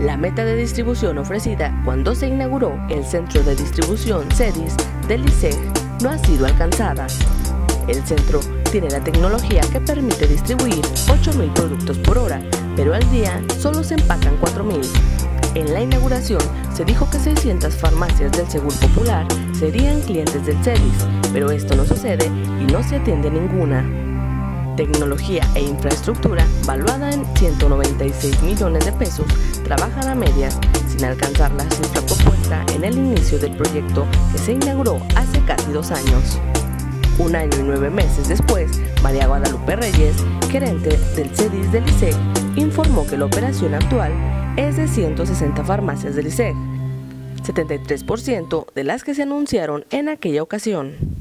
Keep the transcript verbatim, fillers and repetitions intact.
la meta de distribución ofrecida cuando se inauguró el Centro de Distribución CEDIS del ISEG no ha sido alcanzada. El centro tiene la tecnología que permite distribuir ocho mil productos por hora, pero al día solo se empacan cuatro mil. En la inauguración se dijo que seiscientas farmacias del Seguro Popular serían clientes del CEDIS, pero esto no sucede y no se atiende ninguna. Tecnología e infraestructura, valuada en ciento noventa y seis millones de pesos, trabajan a medias, sin alcanzar la cifra propuesta en el inicio del proyecto que se inauguró hace casi dos años. Un año y nueve meses después, María Guadalupe Reyes, gerente del CEDIS del ISEG, informó que la operación actual es de ciento sesenta farmacias del ISEG, setenta y tres por ciento de las que se anunciaron en aquella ocasión.